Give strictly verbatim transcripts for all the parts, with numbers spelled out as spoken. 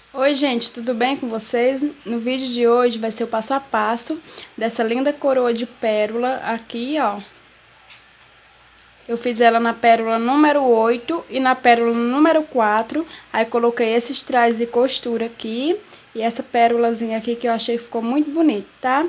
Oi gente, tudo bem com vocês? No vídeo de hoje vai ser o passo a passo dessa linda coroa de pérola aqui, ó. Eu fiz ela na pérola número oito e na pérola número quatro, aí coloquei esses trajes de costura aqui e essa pérolazinha aqui que eu achei que ficou muito bonito, tá?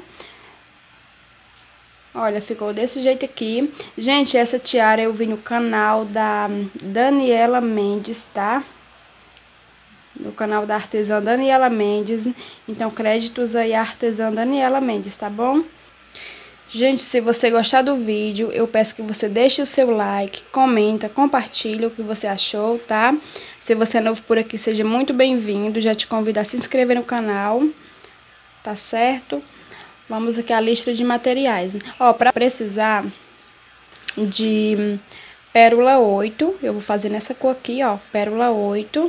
Olha, ficou desse jeito aqui. Gente, essa tiara eu vi no canal da Daniela Mendes, tá? No canal da artesã Daniela Mendes. Então, créditos aí à artesã Daniela Mendes, tá bom? Gente, se você gostar do vídeo, eu peço que você deixe o seu like, comenta, compartilha o que você achou, tá? Se você é novo por aqui, seja muito bem-vindo. Já te convido a se inscrever no canal, tá certo? Vamos aqui à lista de materiais. Ó, para precisar de pérola oito, eu vou fazer nessa cor aqui, ó, pérola oito.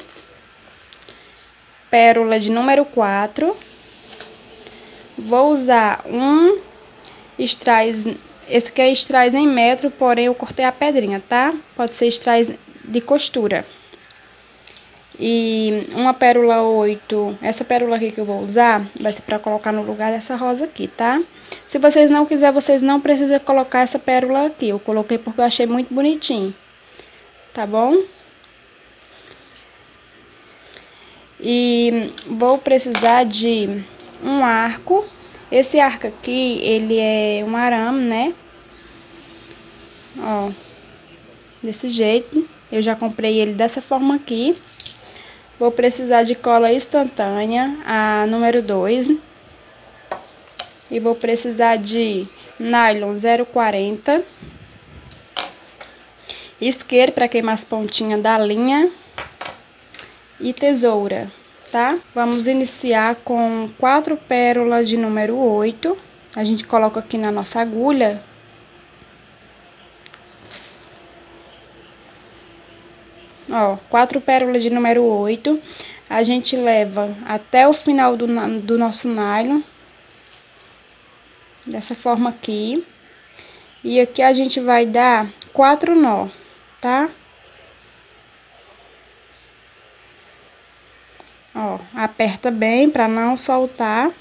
Pérola de número quatro. Vou usar um strass, esse aqui é strass em metro, porém eu cortei a pedrinha, tá? Pode ser strass de costura. E uma pérola oito, essa pérola aqui que eu vou usar, vai ser pra colocar no lugar dessa rosa aqui, tá? Se vocês não quiserem, vocês não precisam colocar essa pérola aqui. Eu coloquei porque eu achei muito bonitinho, tá bom? E vou precisar de um arco. Esse arco aqui, ele é um arame, né? Ó, desse jeito. Eu já comprei ele dessa forma aqui. Vou precisar de cola instantânea, a número dois. E vou precisar de nylon zero quarenta. Isqueiro para queimar as pontinhas da linha. E tesoura, tá? Vamos iniciar com quatro pérolas de número oito. A gente coloca aqui na nossa agulha. Ó, quatro pérolas de número oito. A gente leva até o final do, do nosso nylon. Dessa forma aqui. E aqui a gente vai dar quatro nó, tá? Ó, aperta bem pra não soltar.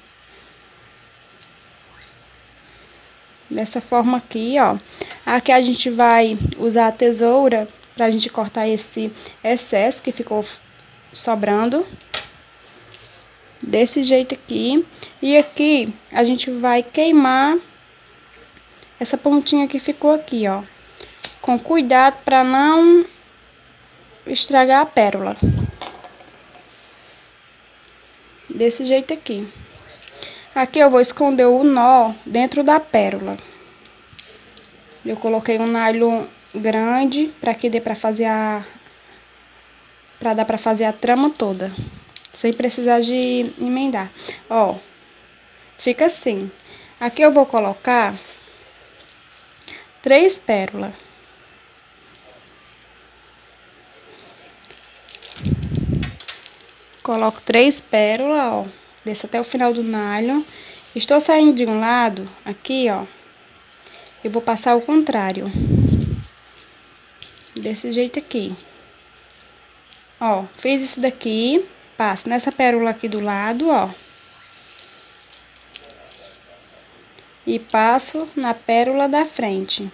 Dessa forma aqui, ó. Aqui a gente vai usar a tesoura pra gente cortar esse excesso que ficou sobrando. Desse jeito aqui. E aqui a gente vai queimar essa pontinha que ficou aqui, ó. Com cuidado pra não estragar a pérola. Desse jeito aqui. Aqui eu vou esconder o nó dentro da pérola. Eu coloquei um nylon grande para que dê para fazer a para dar para fazer a trama toda, sem precisar de emendar. Ó, fica assim. Aqui eu vou colocar três pérolas. Coloco três pérolas, ó. Desço até o final do nylon. Estou saindo de um lado, aqui, ó. Eu vou passar o contrário. Desse jeito aqui. Ó, fiz isso daqui. Passo nessa pérola aqui do lado, ó. E passo na pérola da frente.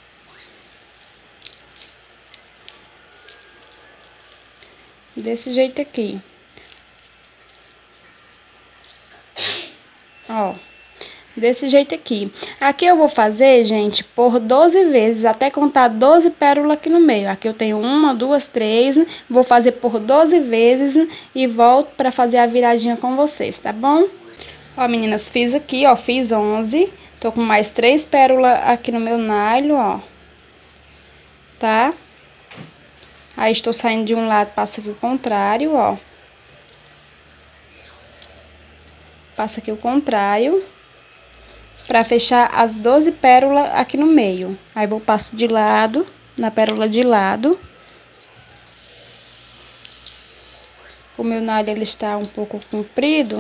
Desse jeito aqui. Ó, desse jeito aqui. Aqui eu vou fazer, gente, por doze vezes, até contar doze pérolas aqui no meio. Aqui eu tenho uma, duas, três, vou fazer por doze vezes e volto pra fazer a viradinha com vocês, tá bom? Ó, meninas, fiz aqui, ó, fiz onze. Tô com mais três pérolas aqui no meu nylon, ó. Tá? Aí estou saindo de um lado, passo aqui o contrário, ó. Passa aqui o contrário, pra fechar as doze pérolas aqui no meio. Aí vou passo de lado, na pérola de lado. O meu nylon ele está um pouco comprido.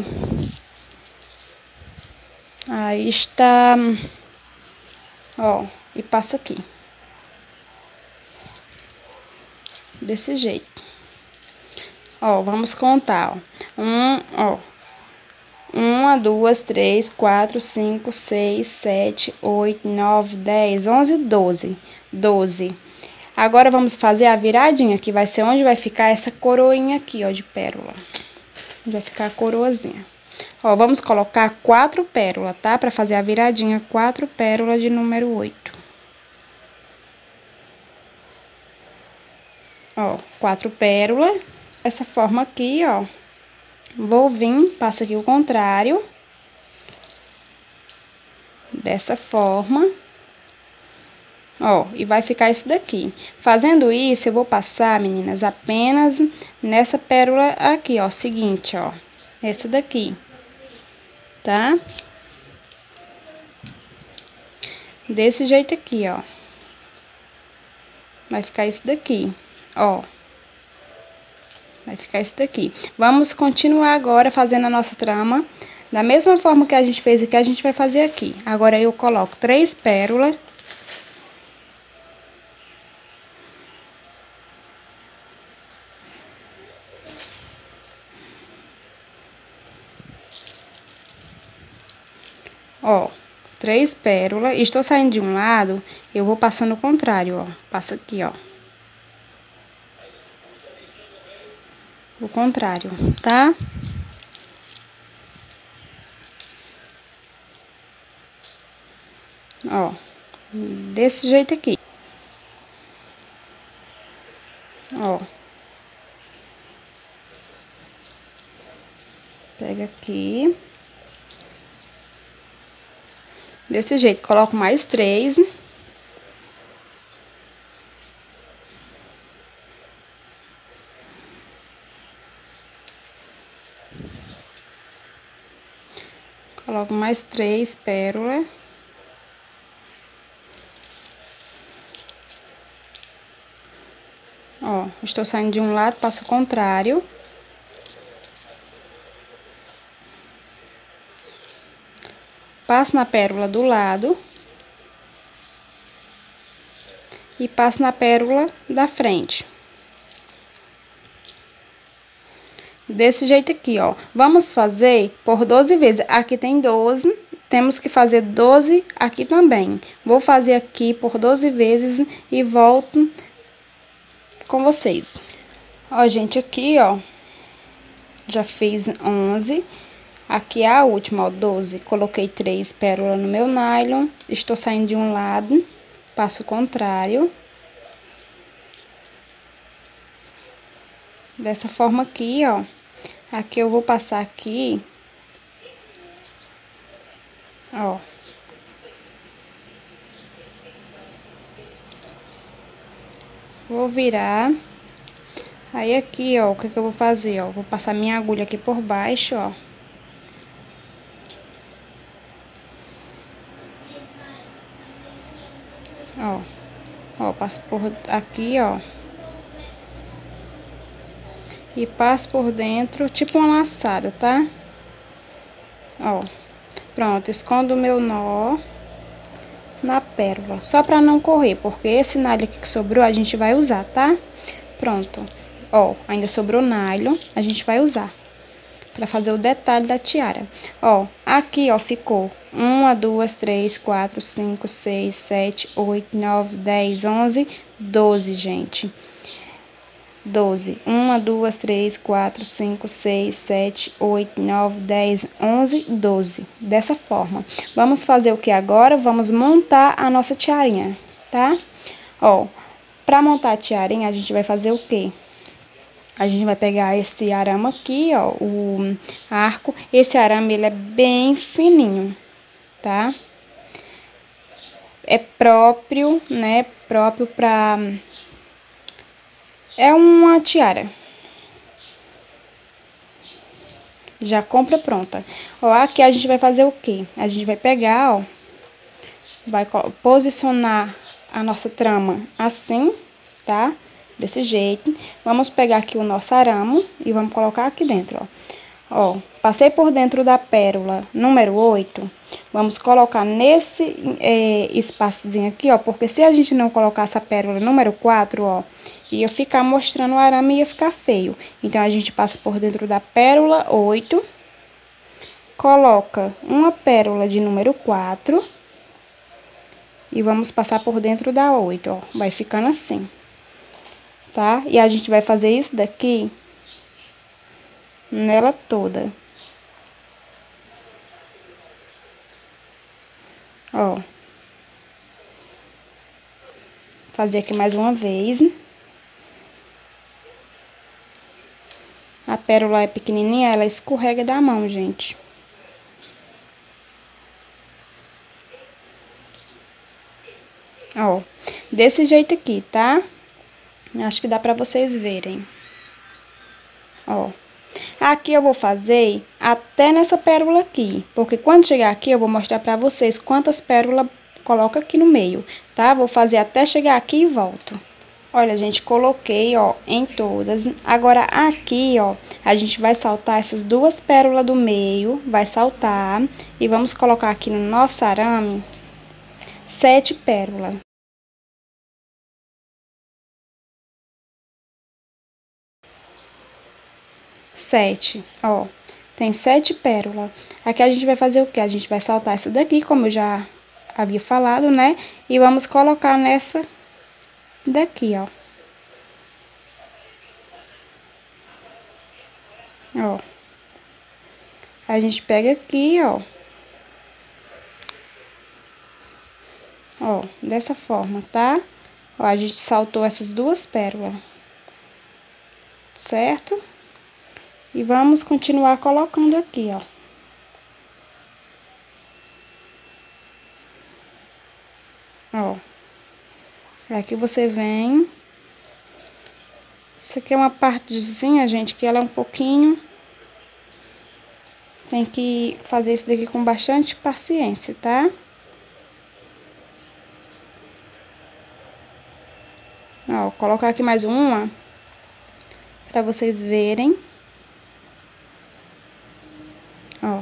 Aí está, ó, e passa aqui. Desse jeito. Ó, vamos contar, ó. Um, ó. Uma, duas, três, quatro, cinco, seis, sete, oito, nove, dez, onze, doze. Doze. Agora, vamos fazer a viradinha, que vai ser onde vai ficar essa coroinha aqui, ó, de pérola. Vai ficar a coroazinha. Ó, vamos colocar quatro pérolas, tá? Pra fazer a viradinha, quatro pérolas de número oito. Ó, quatro pérolas. Dessa forma aqui, ó. Vou vir, passa aqui o contrário. Dessa forma. Ó, e vai ficar isso daqui. Fazendo isso, eu vou passar, meninas, apenas nessa pérola aqui, ó, seguinte, ó. Essa daqui, tá? Desse jeito aqui, ó. Vai ficar isso daqui, ó. Vai ficar isso daqui. Vamos continuar agora fazendo a nossa trama. Da mesma forma que a gente fez aqui, a gente vai fazer aqui. Agora, eu coloco três pérolas. Ó, três pérolas. Estou saindo de um lado, eu vou passando o contrário, ó. Passa aqui, ó. O contrário, tá? Ó, desse jeito aqui. Ó. Pega aqui. Desse jeito, coloco mais três. Coloco mais três pérolas. Ó, estou saindo de um lado, passo o contrário. Passo na pérola do lado. E passo na pérola da frente. Desse jeito aqui, ó. Vamos fazer por doze vezes. Aqui tem doze, temos que fazer doze aqui também. Vou fazer aqui por doze vezes e volto com vocês. Ó, gente, aqui, ó, já fiz onze. Aqui é a última, ó, doze. Coloquei três pérolas no meu nylon. Estou saindo de um lado, passo o contrário. Dessa forma aqui, ó. Aqui eu vou passar aqui. Ó. Vou virar. Aí aqui, ó, o que que eu vou fazer, ó? Vou passar minha agulha aqui por baixo, ó. Ó. Ó, passo por aqui, ó. E passo por dentro, tipo uma laçada, tá? Ó. Pronto, escondo o meu nó na pérola. Só pra não correr, porque esse nylon aqui que sobrou, a gente vai usar, tá? Pronto. Ó, ainda sobrou nylon, a gente vai usar pra fazer o detalhe da tiara. Ó, aqui, ó, ficou uma, duas, três, quatro, cinco, seis, sete, oito, nove, dez, onze, doze, gente. doze. uma, duas, três, quatro, cinco, seis, sete, oito, nove, dez, onze, doze. Dessa forma. Vamos fazer o que agora? Vamos montar a nossa tiarinha, tá? Ó, pra montar a tiarinha, a gente vai fazer o quê? A gente vai pegar esse arame aqui, ó, o arco. Esse arame, ele é bem fininho, tá? É próprio, né? Próprio pra... É uma tiara. Já compra pronta. Ó, aqui a gente vai fazer o quê? A gente vai pegar, ó. Vai posicionar a nossa trama assim, tá? Desse jeito. Vamos pegar aqui o nosso arame e vamos colocar aqui dentro, ó. Ó, passei por dentro da pérola número oito. Vamos colocar nesse é, espaçozinho aqui, ó. Porque se a gente não colocar essa pérola número quatro, ó, ia ficar mostrando o arame e ia ficar feio. Então, a gente passa por dentro da pérola oito. Coloca uma pérola de número quatro. E vamos passar por dentro da oito, ó. Vai ficando assim. Tá? E a gente vai fazer isso daqui nela toda. Ó. Fazer aqui mais uma vez. A pérola é pequenininha, ela escorrega da mão, gente. Ó, desse jeito aqui, tá? Acho que dá pra vocês verem. Ó. Aqui eu vou fazer até nessa pérola aqui, porque quando chegar aqui eu vou mostrar pra vocês quantas pérolas coloca aqui no meio, tá? Vou fazer até chegar aqui e volto. Olha, gente, coloquei, ó, em todas. Agora, aqui, ó, a gente vai saltar essas duas pérolas do meio, vai saltar. E vamos colocar aqui no nosso arame sete pérolas. Sete, ó, tem sete pérolas. Aqui a gente vai fazer o quê? A gente vai saltar essa daqui, como eu já havia falado, né? E vamos colocar nessa daqui, ó. Ó. A gente pega aqui, ó. Ó, dessa forma, tá? Ó, a gente saltou essas duas pérolas. Certo? E vamos continuar colocando aqui, ó. Ó. Aqui você vem. Isso aqui é uma partezinha, gente, que ela é um pouquinho... Tem que fazer isso daqui com bastante paciência, tá? Ó, vou colocar aqui mais uma, pra vocês verem. Ó.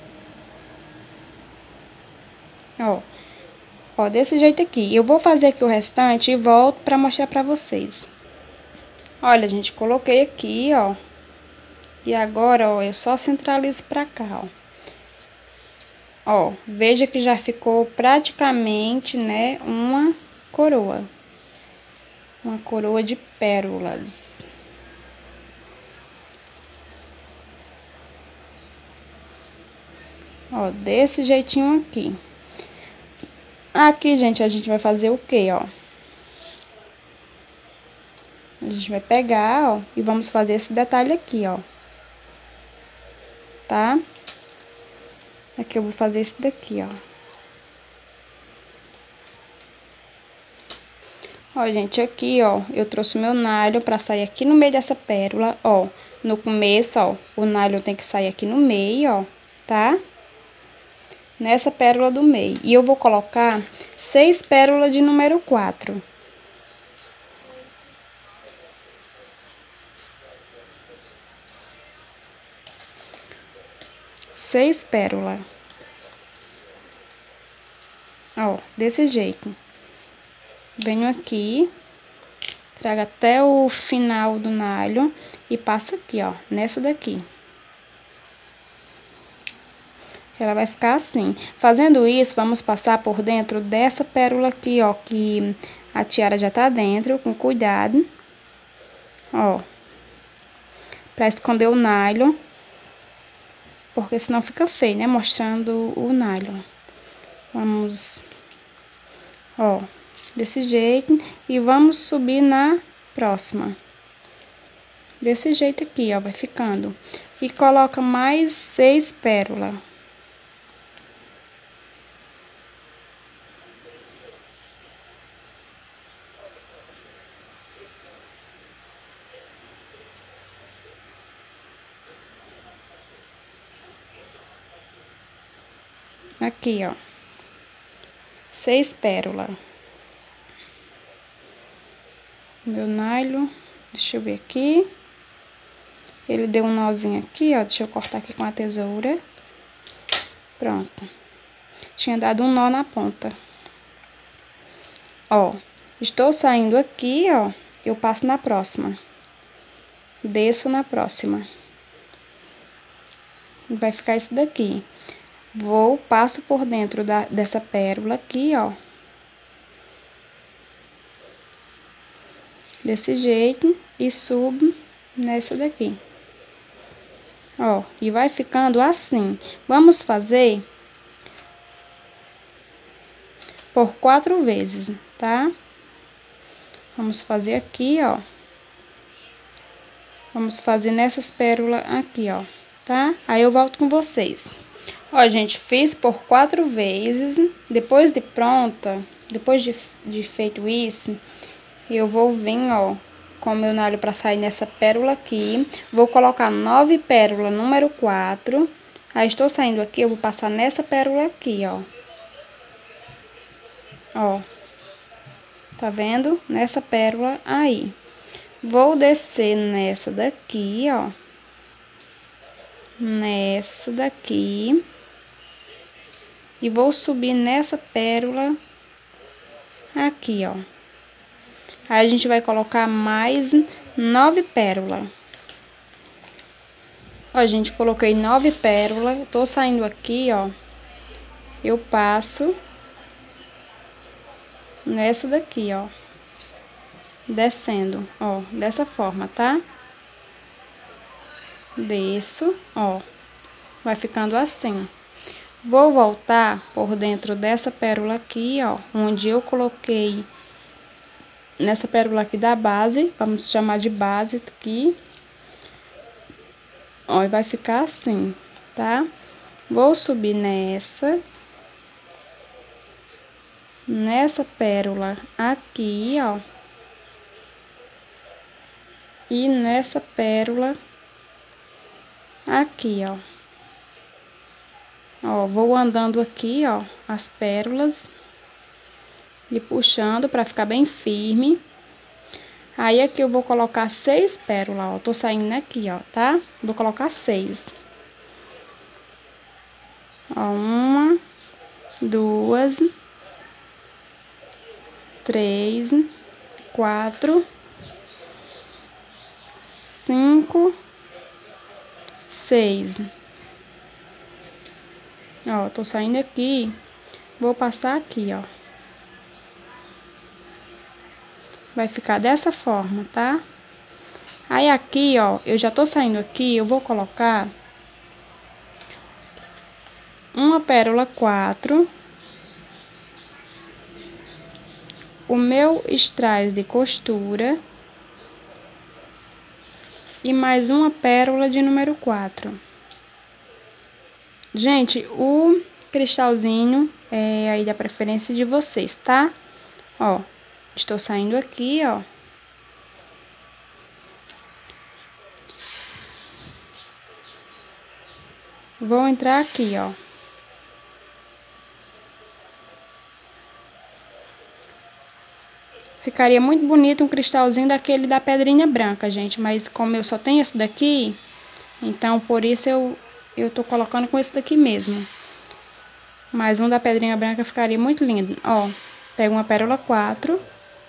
Ó. Ó, desse jeito aqui. Eu vou fazer aqui o restante e volto pra mostrar pra vocês. Olha, gente, coloquei aqui, ó. E agora, ó, eu só centralizo pra cá, ó. Ó, veja que já ficou praticamente, né, uma coroa. Uma coroa de pérolas. Ó, desse jeitinho aqui. Aqui, gente, a gente vai fazer o quê, ó? A gente vai pegar, ó, e vamos fazer esse detalhe aqui, ó. Tá? Aqui eu vou fazer esse daqui, ó. Ó, gente, aqui, ó, eu trouxe o meu nylon pra sair aqui no meio dessa pérola, ó. No começo, ó, o nylon tem que sair aqui no meio, ó, tá? Nessa pérola do meio. E eu vou colocar seis pérolas de número quatro. Seis pérolas. Ó, desse jeito. Venho aqui, trago até o final do nylon e passo aqui, ó, nessa daqui. Ela vai ficar assim. Fazendo isso, vamos passar por dentro dessa pérola aqui, ó, que a tiara já tá dentro, com cuidado. Ó. Pra esconder o nylon. Porque senão fica feio, né, mostrando o nylon. Vamos, ó, desse jeito. E vamos subir na próxima. Desse jeito aqui, ó, vai ficando. E coloca mais seis pérolas. Aqui, ó. Seis pérolas. Meu nylon, deixa eu ver aqui. Ele deu um nozinho aqui, ó. Deixa eu cortar aqui com a tesoura. Pronto. Tinha dado um nó na ponta. Ó, estou saindo aqui, ó. Eu passo na próxima. Desço na próxima. Vai ficar isso daqui. Vou, passo por dentro da, dessa pérola aqui, ó. Desse jeito. E subo nessa daqui. Ó, e vai ficando assim. Vamos fazer por quatro vezes, tá? Vamos fazer aqui, ó. Vamos fazer nessas pérolas aqui, ó, tá? Aí eu volto com vocês. Ó, gente, fiz por quatro vezes. Depois de pronta, depois de, de feito isso, eu vou vir, ó, com o meu nalho pra sair nessa pérola aqui. Vou colocar nove pérolas, número quatro. Aí, estou saindo aqui, eu vou passar nessa pérola aqui, ó. Ó. Tá vendo? Nessa pérola aí. Vou descer nessa daqui, ó. Nessa daqui. E vou subir nessa pérola aqui, ó. Aí a gente vai colocar mais nove pérolas. Ó, gente, coloquei nove pérolas. Tô saindo aqui, ó. Eu passo nessa daqui, ó. Descendo, ó, dessa forma, tá? Desço, ó. Vai ficando assim. Vou voltar por dentro dessa pérola aqui, ó, onde eu coloquei nessa pérola aqui da base, vamos chamar de base aqui. Ó, e vai ficar assim, tá? Vou subir nessa. Nessa pérola aqui, ó. E nessa pérola aqui, ó. Ó, vou andando aqui, ó, as pérolas e puxando pra ficar bem firme. Aí aqui eu vou colocar seis pérolas, ó. Tô saindo aqui, ó, tá? Vou colocar seis. Ó, uma, duas, três, quatro, cinco, seis. Ó, tô saindo aqui, vou passar aqui, ó. Vai ficar dessa forma, tá? Aí aqui, ó, eu já tô saindo aqui, eu vou colocar uma pérola quatro, o meu strass de costura e mais uma pérola de número quatro. Gente, o cristalzinho é aí da preferência de vocês, tá? Ó, estou saindo aqui, ó. Vou entrar aqui, ó. Ficaria muito bonito um cristalzinho daquele da pedrinha branca, gente. Mas como eu só tenho esse daqui, então por isso eu, eu tô colocando com esse daqui mesmo. Mas um da pedrinha branca ficaria muito lindo. Ó, pego uma pérola quatro.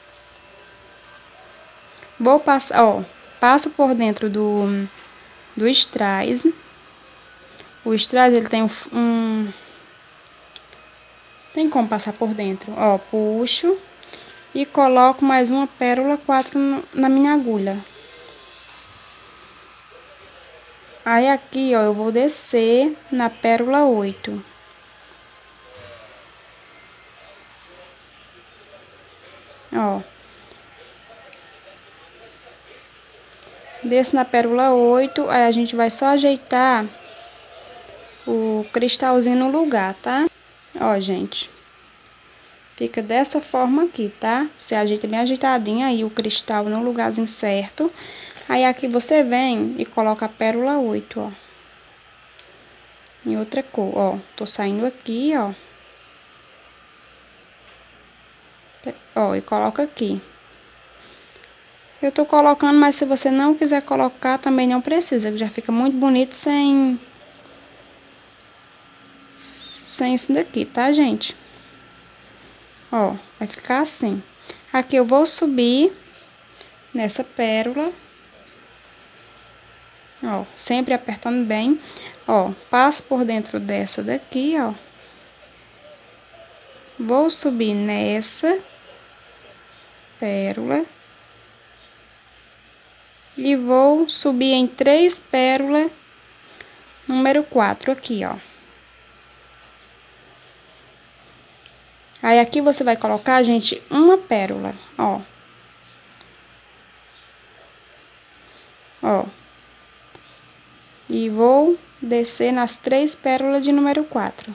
Vou passar, ó, passo por dentro do, do strass. O strass, ele tem um, um... Tem como passar por dentro. Ó, puxo. E coloco mais uma pérola quatro na minha agulha. Aí aqui, ó, eu vou descer na pérola oito. Ó. Desço na pérola oito, aí a gente vai só ajeitar o cristalzinho no lugar, tá? Ó, gente. Fica dessa forma aqui, tá? Você ajeita bem ajeitadinho aí o cristal no lugarzinho certo. Aí aqui você vem e coloca a pérola oito, ó. Em outra cor, ó. Tô saindo aqui, ó. Ó, e coloca aqui. Eu tô colocando, mas se você não quiser colocar, também não precisa, que já fica muito bonito sem... Sem isso daqui, tá, gente? Ó, vai ficar assim. Aqui eu vou subir nessa pérola. Ó, sempre apertando bem. Ó, passo por dentro dessa daqui, ó. Vou subir nessa pérola. E vou subir em três pérolas, número quatro aqui, ó. Aí, aqui você vai colocar, gente, uma pérola, ó. Ó. E vou descer nas três pérolas de número quatro.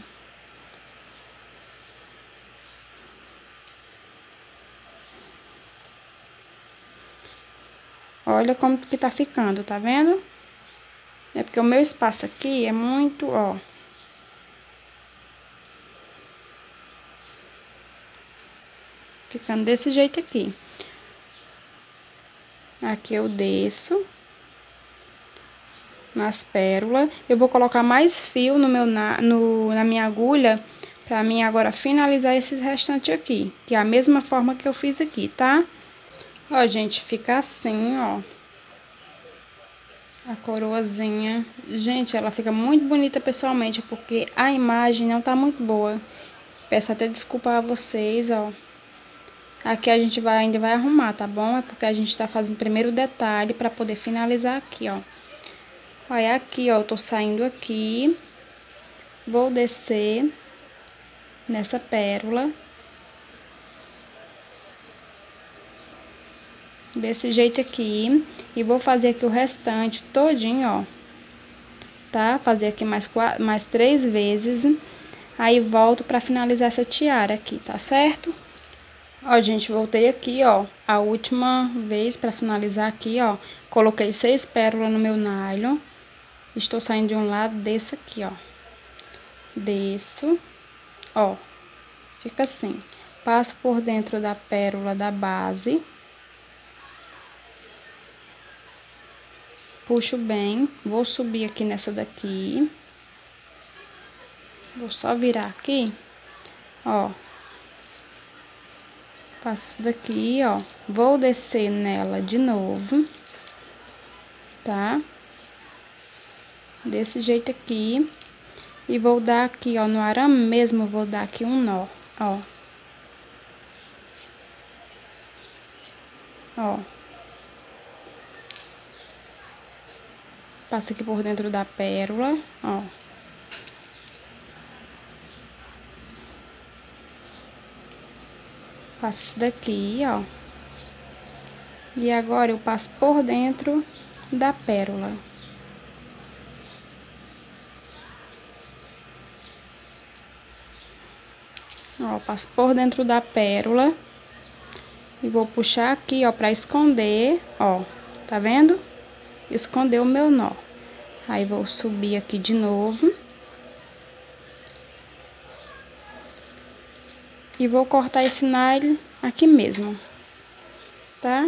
Olha como que tá ficando, tá vendo? É porque o meu espaço aqui é muito, ó. Ficando desse jeito aqui. Aqui eu desço nas pérolas. Eu vou colocar mais fio no meu, na, no, na minha agulha, pra mim agora finalizar esses restantes aqui. Que é a mesma forma que eu fiz aqui, tá? Ó, gente, fica assim, ó. A coroazinha. Gente, ela fica muito bonita pessoalmente, porque a imagem não tá muito boa. Peço até desculpa a vocês, ó. Aqui a gente vai, ainda vai arrumar, tá bom? É porque a gente tá fazendo primeiro o detalhe pra poder finalizar aqui, ó. Olha, aqui, ó, eu tô saindo aqui. Vou descer nessa pérola. Desse jeito aqui. E vou fazer aqui o restante todinho, ó. Tá? Fazer aqui mais, quatro, mais três vezes. Aí, volto pra finalizar essa tiara aqui, tá certo? Ó, gente, voltei aqui, ó, a última vez pra finalizar aqui, ó. Coloquei seis pérolas no meu nylon. Estou saindo de um lado desse aqui, ó. Desço, ó. Fica assim. Passo por dentro da pérola da base. Puxo bem. Vou subir aqui nessa daqui. Vou só virar aqui, ó. Passo isso daqui, ó. Vou descer nela de novo, tá? Desse jeito aqui. E vou dar aqui, ó, no arame mesmo, vou dar aqui um nó, ó. Ó. Passa aqui por dentro da pérola, ó. Passo isso daqui, ó. E agora eu passo por dentro da pérola. Ó, passo por dentro da pérola. E vou puxar aqui, ó, pra esconder, ó. Tá vendo? Esconder o meu nó. Aí, vou subir aqui de novo. E vou cortar esse nylon aqui mesmo, tá?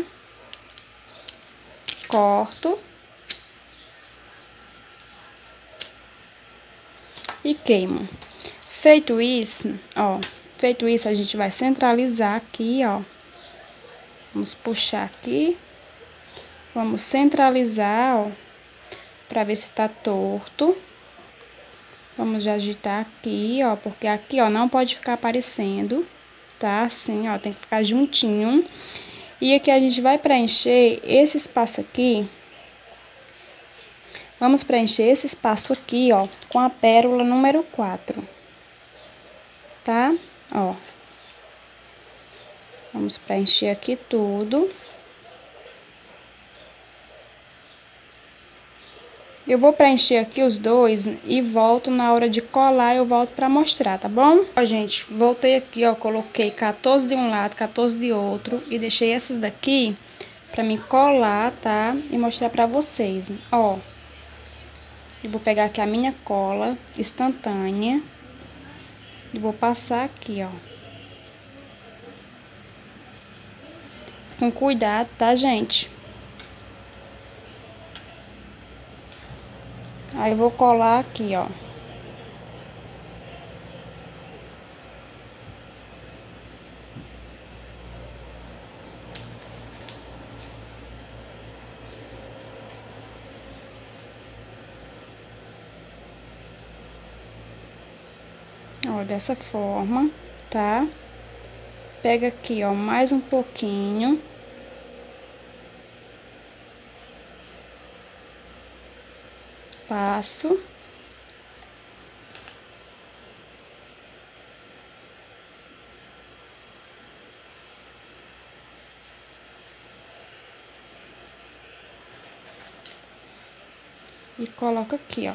Corto. E queimo. Feito isso, ó. Feito isso, a gente vai centralizar aqui, ó. Vamos puxar aqui. Vamos centralizar, ó. Pra ver se tá torto. Vamos já agitar aqui, ó. Porque aqui, ó, não pode ficar aparecendo, tá? Assim, ó, tem que ficar juntinho. E aqui a gente vai preencher esse espaço aqui. Vamos preencher esse espaço aqui, ó, com a pérola número quatro. Tá? Ó. Vamos preencher aqui tudo. Eu vou preencher aqui os dois e volto na hora de colar, eu volto pra mostrar, tá bom? Ó, gente, voltei aqui, ó, coloquei quatorze de um lado, quatorze de outro e deixei essas daqui pra me colar, tá? E mostrar pra vocês, ó. Eu vou pegar aqui a minha cola instantânea e vou passar aqui, ó. com cuidado, tá, gente? Aí eu vou colar aqui, ó. Ó, dessa forma, tá? Pega aqui, ó, mais um pouquinho. Passo. E coloco aqui, ó.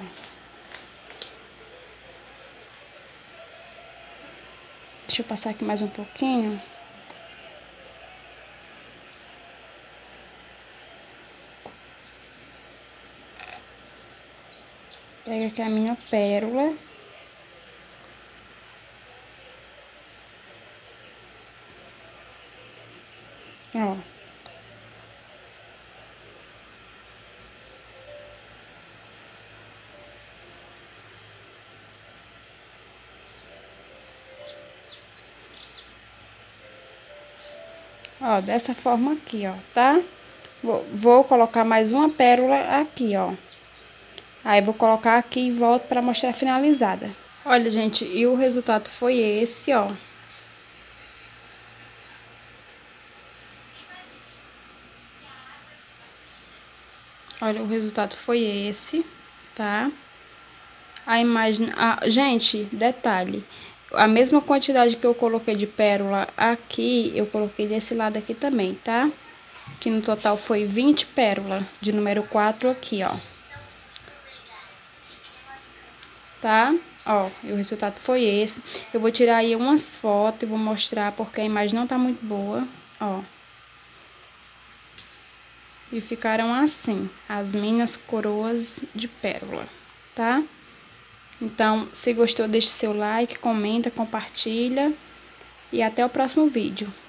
Deixa eu passar aqui mais um pouquinho. Pega aqui a minha pérola. Ó. Ó, dessa forma aqui, ó, tá? Vou, vou colocar mais uma pérola aqui, ó. Aí, vou colocar aqui e volto pra mostrar finalizada. Olha, gente, e o resultado foi esse, ó. Olha, o resultado foi esse, tá? A imagem... Ah, gente, detalhe. A mesma quantidade que eu coloquei de pérola aqui, eu coloquei desse lado aqui também, tá? Que no total foi vinte pérolas, de número quatro aqui, ó. Tá? Ó, e o resultado foi esse. Eu vou tirar aí umas fotos e vou mostrar porque a imagem não tá muito boa, ó. E ficaram assim, as minhas coroas de pérola, tá? Então, se gostou, deixe seu like, comenta, compartilha. E até o próximo vídeo.